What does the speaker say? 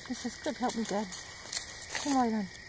This is good. Help me, Dad. Come right on.